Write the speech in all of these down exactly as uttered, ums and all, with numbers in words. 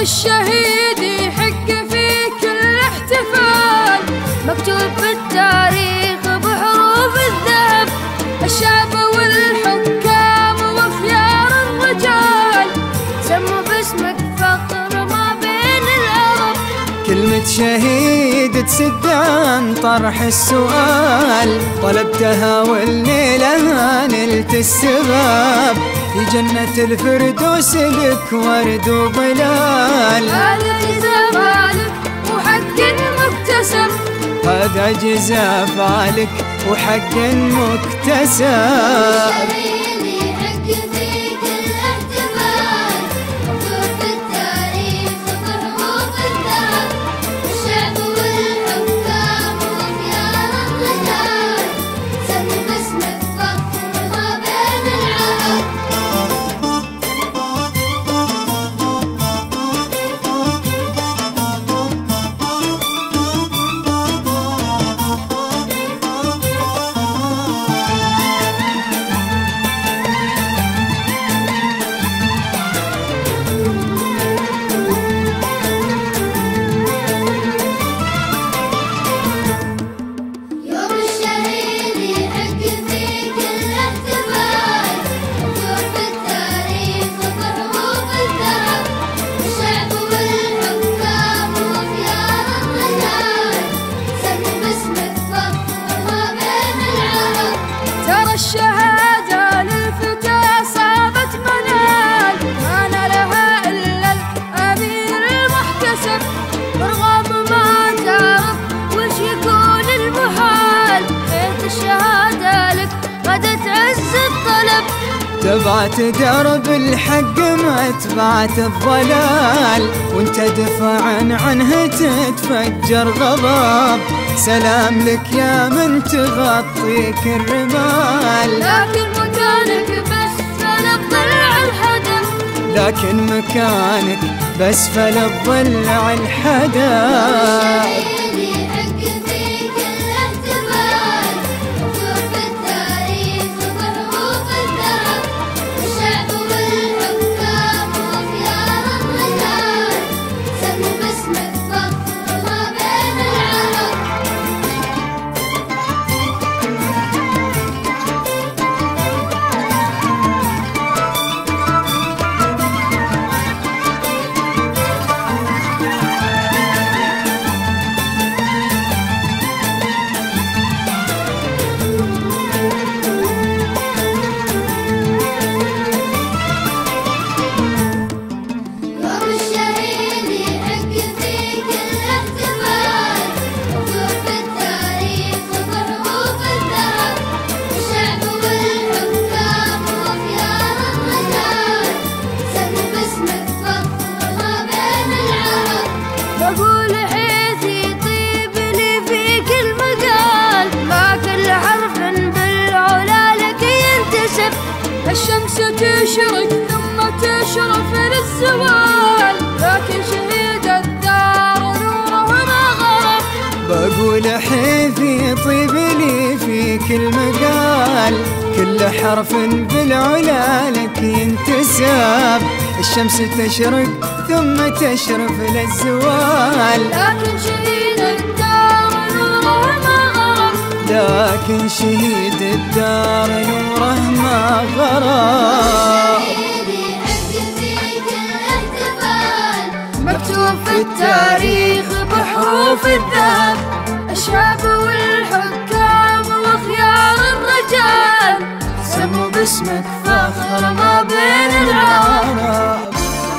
الشهيد يحق في كل احتفال، مكتوب في التاريخ بحروف الذهب. الشعب والحكام وخيار الرجال سموا باسمك فخر ما بين العرب. كلمة شهيد تسد عن طرح السؤال، طلبتها والليلة نلت السباب. في جنة الفردوس لك ورد وظلال، هذا جزاء فعلك وحق مكتسب. هذا جزاء فعلك وحق مكتسب. الشهادة للفتى صابت منال، ما نالها إلا الأمير المحتسب. برغم ما تعرف وش يكون المحال، حيث الشهادة لك غدت عز الطلب. تبعت درب الحق ما تبعت الضلال، وانت دفاعا عنه تتفجر غضب. سلام لك يا من تغطيك الرمال، لكن مكانك بس فلضلع الحدم. لكن مكانك بس فلضلع الحدم. بقول حيث يطيب لي في كل مقال، ما كل حرف بالعلا لك ينتسب. الشمس تشرق ثم تشرف للزوال، لكن شهيد الدار نوره ما غرب. بقول حيث يطيب لي في كل مقال، كل حرف بالعلا لك ينتسب. الشمس تشرق ثم تشرف للزوال، لكن شهيد الدار نوره ما غرب. لكن شهيد الدار نوره ما غرب. مكتوب في التاريخ بحروف الذهب. الشعب والحكام وخيار الرجال سموا باسمك فخر ما بين العرب.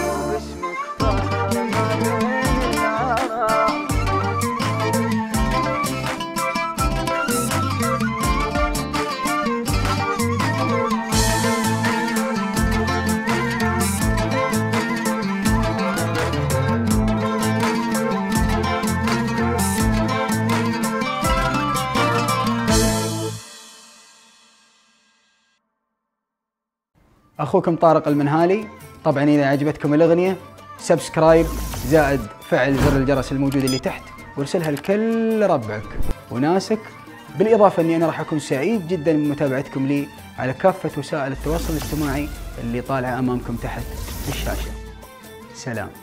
أخوكم طارق المنهالي. طبعا إذا عجبتكم الأغنية سبسكرايب زائد فعل زر الجرس الموجود اللي تحت، وارسلها لكل ربعك وناسك. بالإضافة أني أنا راح أكون سعيد جدا من متابعتكم لي على كافة وسائل التواصل الاجتماعي اللي طالعة أمامكم تحت الشاشة. سلام.